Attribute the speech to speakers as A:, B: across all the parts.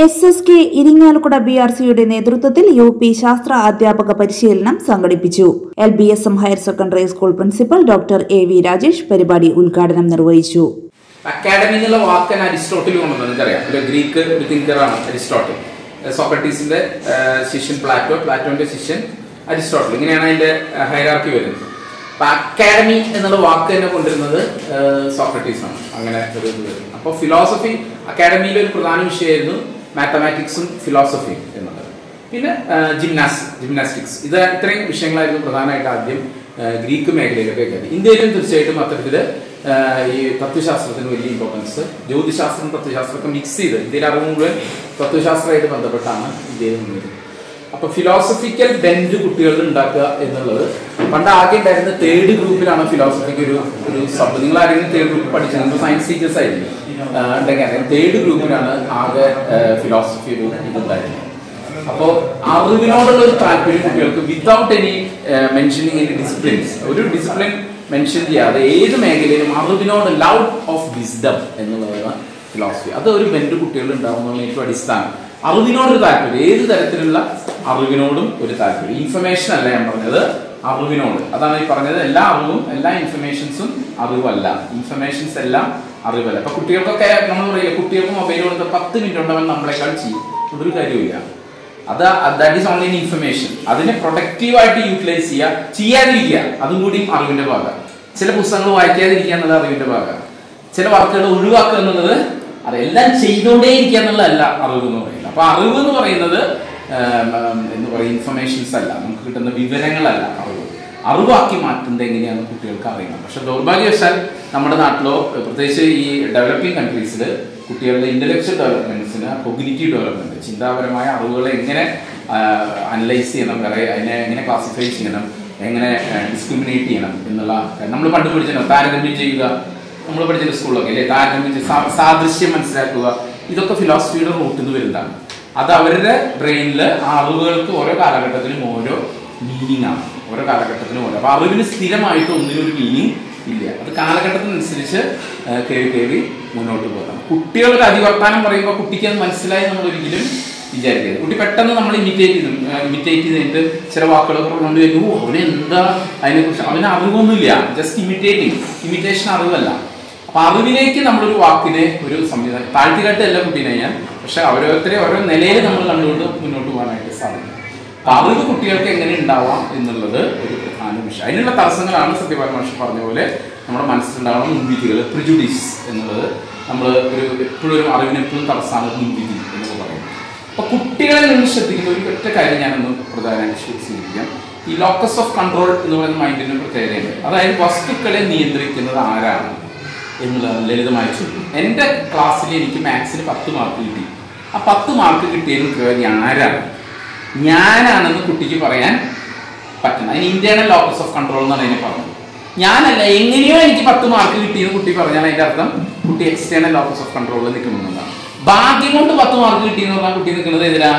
A: SSK Irinjalakuda BRCയുടെ നേതൃത്വത്തിൽ UP ശാസ്ത്ര അധ്യാപക പരിശീലനം സംഘടിപ്പിച്ചു. LBSM higher secondary school principal doctor AV Rajesh പരിപാടി ഉദ്ഘാടനം നിർവഹിച്ചു.
B: അക്കാഡമി എന്നുള്ള വാക്ക് അരിസ്റ്റോട്ടിൽ കൊണ്ടുവന്നു. നിങ്ങൾക്കറിയാം, ഒരു ഗ്രീക്ക് ഒരു തിങ്കറാണ് അരിസ്റ്റോട്ടിൽ. സോക്രട്ടീസിന്റെ ശിഷ്യൻ പ്ലാറ്റോന്റെ ശിഷ്യൻ അരിസ്റ്റോട്ടിൽ. ഇങ്ങനെയാണ് അതിന്റെ ഹൈറാർക്കി വരുന്നത്. അപ്പൊ അക്കാഡമി എന്നുള്ള വാക്ക് തന്നെ കൊണ്ടുവരുന്നത് സോക്രട്ടീസ് ആണ്. അങ്ങനെ ഒരു ഇത് വരുന്നത്. അപ്പോൾ ഫിലോസഫി അക്കാഡമിയിലെ ഒരു പ്രധാന വിഷയമായിരുന്നു മാത്തമാറ്റിക്സും ഫിലോസഫിയും എന്നുള്ളത്. പിന്നെ ജിംനാസ്റ്റിക്സ്, ഇത് ഇത്രയും വിഷയങ്ങളായിരുന്നു പ്രധാനമായിട്ട് ആദ്യം ഗ്രീക്ക് മേഖലയിലൊക്കെ കയറി. ഇന്ത്യയിലും തീർച്ചയായിട്ടും അത്തരത്തില് ഈ തത്വശാസ്ത്രത്തിന് വലിയ ഇമ്പോർട്ടൻസ്, ജ്യോതിശാസ്ത്രം തത്വശാസ്ത്രമൊക്കെ മിക്സ് ചെയ്ത് ഇന്ത്യയിലെ അറിവ് മുഴുവൻ തത്വശാസ്ത്രമായിട്ട് ബന്ധപ്പെട്ടാണ് ഇന്ത്യയിൽ നിന്നത്. അപ്പൊ ഫിലോസഫിക്കൽ ബെൻഡ് കുട്ടികളിൽ ഉണ്ടാക്കുക എന്നുള്ളത് പണ്ട് ആകെ ഉണ്ടായിരുന്ന തേർഡ് ഗ്രൂപ്പിലാണ് ഫിലോസഫിക്ക് ഒരു സബ്. നിങ്ങൾ ആരെങ്കിലും തേർഡ് ഗ്രൂപ്പ് പഠിച്ചത്, നിങ്ങൾ സയൻസ് ടീച്ചേഴ്സ് ആയിരുന്നു ഉണ്ടെങ്കിൽ തേർഡ് ഗ്രൂപ്പിലാണ് ആകെ ഫിലോസഫി ഒരു ഇതുണ്ടായിരുന്നത്. അപ്പോൾ അറിവിനോടുള്ള ഒരു താല്പര്യം കുട്ടികൾക്ക് without any mentioning any disciplines, ഒരു ഡിസിപ്ലിൻ മെൻഷൻ ചെയ്യാതെ ഏത് മേഖലയിലും അറിവിനോട് ലവ് ഓഫ് വിസ്ഡം എന്നുള്ളതാണ് ഫിലോസഫി. അത് ഒരു ബെൻഡ് കുട്ടികളിൽ ഉണ്ടാവുന്നതാണ് ഏറ്റവും അടിസ്ഥാനം. അറിവിനോടൊരു താല്പര്യം, ഏത് തരത്തിലുള്ള അറിവിനോടും ഒരു താല്പര്യം. ഇൻഫർമേഷൻ അല്ല ഞാൻ പറഞ്ഞത്, അറിവിനോട്. അതാണ് ഈ പറഞ്ഞത്, എല്ലാ അറിവും എല്ലാ ഇൻഫർമേഷൻസും അറിവല്ല, ഇൻഫർമേഷൻസ് എല്ലാം അറിവല്ല. അപ്പൊ കുട്ടികൾക്കൊക്കെ നമ്മൾ പറയില്ല, കുട്ടികൾക്ക് മൊബൈൽ കൊടുത്ത് 10 മിനിറ്റ് ഉണ്ടവൻ നമ്മളെക്കാൾ ചെയ്യും, അതൊരു കാര്യമില്ല. That is only information. അതിനെ പ്രൊഡക്റ്റീവായിട്ട് യൂട്ടിലൈസ് ചെയ്യാതിരിക്കുക, അതും കൂടിയും അറിവിന്റെ ഭാഗം. ചില പുസ്തകങ്ങൾ വായിക്കാതിരിക്കുക എന്നുള്ളത് അറിവിന്റെ ഭാഗം. ചില വർക്കുകൾ ഒഴിവാക്കുക എന്നുള്ളത്, അതെല്ലാം ചെയ്തുകൊണ്ടേയിരിക്കുക എന്നുള്ളതല്ല അറിവ് എന്ന് പറയുന്നത്. അപ്പൊ അറിവ് എന്ന് പറയുന്നത് എന്ന് പറയും ഇൻഫർമേഷൻസ് അല്ല, നമുക്ക് കിട്ടുന്ന വിവരങ്ങളല്ല അറിവാക്കി മാറ്റുന്നത് എങ്ങനെയാണെന്ന് കുട്ടികൾക്ക് അറിയണം. പക്ഷെ ദൗർഭാഗ്യവശാൽ നമ്മുടെ നാട്ടിലോ പ്രത്യേകിച്ച് ഈ ഡെവലപ്പിംഗ് കൺട്രീസിൽ കുട്ടികളുടെ ഇന്റലക്ച്വൽ ഡെവലപ്മെന്റ്സിന്, കൊഗ്നിറ്റീവ് ഡെവലപ്മെന്റ്, ചിന്താപരമായ അറിവുകളെ എങ്ങനെ അനലൈസ് ചെയ്യണം, അതിനെ എങ്ങനെ ക്ലാസിഫൈ ചെയ്യണം, എങ്ങനെ ഡിസ്ക്രിമിനേറ്റ് ചെയ്യണം എന്നുള്ള നമ്മൾ പണ്ട് പഠിച്ചോ, താരതമ്യം ചെയ്യുക, നമ്മൾ പഠിച്ച സ്കൂളിലൊക്കെ അല്ലേ, താരതമ്യം സാദൃശ്യം മനസ്സിലാക്കുക, ഇതൊക്കെ ഫിലോസഫിയുടെ റൂട്ടിൽ നിന്ന് വരുന്നതാണ്. അത് അവരുടെ ബ്രെയിനിൽ ആ അറിവുകൾക്ക് ഓരോ കാലഘട്ടത്തിലും ഓരോ മീനിങ് ആണ്, ഓരോ കാലഘട്ടത്തിനും ഓരോ. അപ്പൊ അറിവിന് സ്ഥിരമായിട്ട് ഒന്നിനൊരു മീനിങ് ഇല്ല, അത് കാലഘട്ടത്തിനനുസരിച്ച് കയറി മുന്നോട്ട് പോകാം. കുട്ടികളുടെ അതിവർത്താനം പറയുമ്പോൾ കുട്ടിക്ക് അത് മനസ്സിലായി നമ്മൾ ഒരിക്കലും വിചാരിക്കരുത്. കുട്ടി പെട്ടെന്ന് നമ്മൾ ഇമിറ്റേറ്റ് ചെയ്തിട്ട് ചില വാക്കുകളൊക്കെ കൊണ്ടുവരും, അവന് എന്താ അതിനെക്കുറിച്ച്, അവന് അറിവൊന്നുമില്ല, ജസ്റ്റ് ഇമിറ്റേഷൻ അറിവല്ല. അപ്പൊ അറിവിലേക്ക് നമ്മളൊരു വാക്കിനെ ഒരു സംവിധാനം താഴ്ത്തിക്കാട്ടല്ല കുട്ടീനെ ഞാൻ, പക്ഷെ ഓരോരുത്തരെ ഓരോ നിലയിൽ നമ്മൾ കണ്ടുകൊണ്ട് മുന്നോട്ട് പോകാനായിട്ട് സാധിക്കും. അപ്പൊ അറിവ് കുട്ടികൾക്ക് എങ്ങനെ ഉണ്ടാവാം എന്നുള്ളത് ഒരു പ്രധാന വിഷയം. അതിനുള്ള തടസ്സങ്ങളാണ് സത്യപാൽ മാഷ് പറഞ്ഞ പോലെ നമ്മുടെ മനസ്സിലുണ്ടാവുന്ന മുൻവിധികൾ, പ്രിജുഡീസ് എന്നുള്ളത്. നമ്മൾ എപ്പോഴും ഒരു അറിവിനെപ്പോഴും തടസ്സമാണ് മുൻവിധി എന്നൊക്കെ പറയുന്നത്. അപ്പൊ കുട്ടികളെ നിന്ന് ശ്രദ്ധിക്കുന്ന ഒരു ഒറ്റ കാര്യം ഞാനൊന്ന് പ്രധാനമായിട്ട് സൂചിപ്പിക്കാം. ഈ ലോക്കസ് ഓഫ് കൺട്രോൾ എന്ന് പറയുന്ന മൈൻഡിന് പ്രത്യേകതയുണ്ട്. അതായത് വസ്തുക്കളെ നിയന്ത്രിക്കുന്നത് ആരാണ് എന്നുള്ളത് ലളിതമായി ചോദിക്കും. എൻ്റെ ക്ലാസ്സിൽ എനിക്ക് മാത്സിന് 10 മാർക്ക് കിട്ടി. ആ 10 മാർക്ക് കിട്ടിയതിന് ആരാണ്? ഞാനാണെന്ന് കുട്ടിക്ക് പറയാൻ പറ്റണം. അതിന് ഇന്റേണൽ ലോക്കസ് ഓഫ് കൺട്രോൾ എന്നാണ് അതിനെ പറഞ്ഞത്. ഞാനല്ല, എങ്ങനെയോ എനിക്ക് 10 മാർക്ക് കിട്ടിയെന്ന് കുട്ടി പറഞ്ഞാൽ അതിന്റെ അർത്ഥം കുട്ടി എക്സ്റ്റേണൽ ലോക്കസ് ഓഫ് കൺട്രോളിൽ നിൽക്കുന്നതാണ്. ഭാഗ്യം കൊണ്ട് 10 മാർക്ക് കിട്ടിയെന്ന് പറഞ്ഞാൽ കുട്ടി നിൽക്കുന്നത് എതിരാ?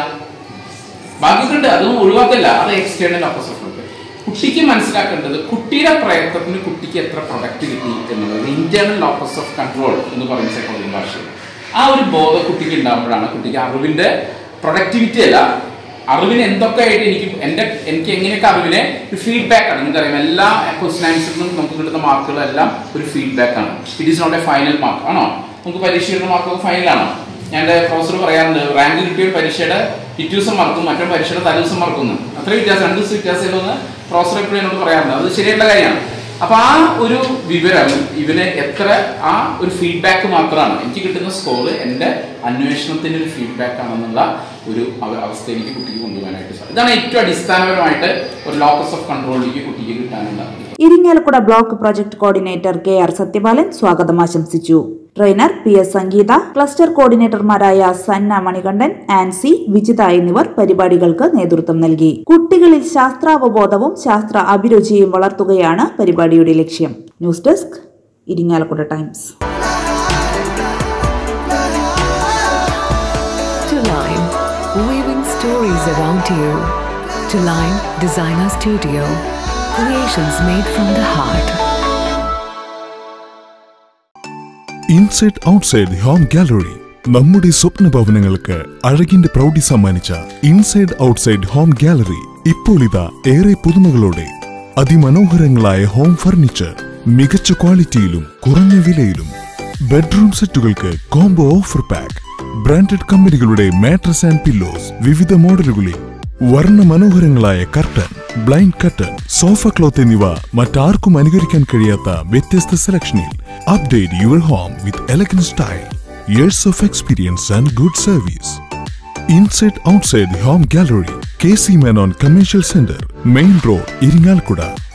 B: ഭാഗ്യം കൊണ്ട് അതൊന്നും ഒഴിവാക്കല്ല, അത് എക്സ്റ്റേണൽ ലോക്കസ് ഓഫ് കൺട്രോൾ. കുട്ടിക്ക് മനസ്സിലാക്കേണ്ടത് കുട്ടിയുടെ പ്രയത്നത്തിന് കുട്ടിക്ക് എത്ര പ്രൊഡക്റ്റ് കിട്ടി എന്നുള്ളത് ഇന്റേണൽ ലോക്കസ് ഓഫ് കൺട്രോൾ എന്ന് പറയുന്ന സൈക്കോളജി ഭാഷയിൽ. ആ ഒരു ബോധം കുട്ടിക്ക് ഉണ്ടാകുമ്പോഴാണ് കുട്ടിക്ക് അറിവിന്റെ പ്രൊഡക്ടിവിറ്റി അല്ല, അറിവിന് എന്തൊക്കെ ആയിട്ട് എനിക്ക് എങ്ങനെയൊക്കെ അറിവിനെ ഒരു ഫീഡ്ബാക്ക് ആണ്. നിങ്ങൾക്കറിയാം, എല്ലാ ക്വസ്റ്റ്യൻ ആൻസറിനും നമുക്ക് കിട്ടുന്ന മാർക്കുകളെല്ലാം ഒരു ഫീഡ്ബാക്ക് ആണ്. It is not a final mark ആണോ? നമുക്ക് പരീക്ഷ കിട്ടുന്ന മാർക്കൊക്കെ ഫൈനലാണോ? ഞാൻ പ്രൊഫസർ പറയാറുണ്ട്, റാങ്ക് കിട്ടിയ ഒരു പരീക്ഷയുടെ പിറ്റേ ദിവസം മാർക്കും മറ്റൊരു പരീക്ഷയുടെ തലേദിവസം മാർക്കൊന്നും അത്ര വ്യത്യാസം, 2 ദിവസം വ്യത്യാസമില്ലെന്ന് പ്രൊഫസർ എപ്പോഴും എന്നോട് പറയാറുണ്ട്. അത് ശരിയായിട്ടുള്ള കാര്യമാണ്. അപ്പൊ ആ ഒരു വിവരം ഇവന് എത്ര, ആ ഒരു ഫീഡ്ബാക്ക് മാത്രമാണ് എനിക്ക് കിട്ടുന്ന സ്കോർ, എൻ്റെ അന്വേഷണത്തിന്റെ ഒരു ഫീഡ്ബാക്ക് ആണെന്നുള്ള ഒരു അവസ്ഥ എനിക്ക് കുട്ടിക്ക് കൊണ്ടുപോകാനായിട്ട് സാധിക്കും. ഇതാണ് ഏറ്റവും അടിസ്ഥാനപരമായിട്ട് ഒരു ലോക്കസ് ഓഫ് കൺട്രോളിലേക്ക് കുട്ടിക്ക് കിട്ടാനുണ്ടാകും.
A: Irinjalakuda block project coordinator KR Sathyapalan സ്വാഗതം ആശംസിച്ചു. ട്രെയിനർ PS സംഗീത, ക്ലസ്റ്റർ കോർഡിനേറ്റർമാരായ സന്ന മണികണ്ഠൻ, ആൻസി, വിജിത എന്നിവർ പരിപാടികൾക്ക് നേതൃത്വം നൽകി. കുട്ടികളിൽ ശാസ്ത്രാവബോധവും ശാസ്ത്ര അഭിരുചിയും വളർത്തുകയാണ് പരിപാടിയുടെ ലക്ഷ്യം. News desk, Irinjalakuda Times.
C: Weaving stories around you. To Line Designer Studio. Creations made from the heart.
D: Inside outside the home gallery. നമ്മുടെ സ്വപ്ന ഭവനങ്ങൾക്ക് അഴകിന്റെ പ്രൗഢി സമ്മാനിച്ച ഇൻസൈഡ് ഔട്ട്സൈഡ് ഹോം ഗാലറി ഇപ്പോൾ ഇതാ ഏറെ പുതുമകളോടെ. അതിമനോഹരങ്ങളായ ഹോം ഫർണിച്ചർ മികച്ച ക്വാളിറ്റിയിലും കുറഞ്ഞ വിലയിലും. ബെഡ്റൂം സെറ്റുകൾക്ക് കോംബോ ഓഫർ പാക്ക്. ബ്രാൻഡഡ് കമ്പനികളുടെ മാട്രസ് ആൻഡ് പില്ലോസ് വിവിധ മോഡലുകളിൽ. വർണ്ണ മനോഹരങ്ങളായ curtain, blind curtain, sofa cloth എന്നിവ മറ്റാർക്കും അനുകരിക്കാൻ കഴിയാത്ത വ്യത്യസ്ത സെലക്ഷനിൽ. Update your home with elegant style. Years of experience and good service. Inside outside home gallery. KC Menon Commercial Center, Main Road, Iringalkuda.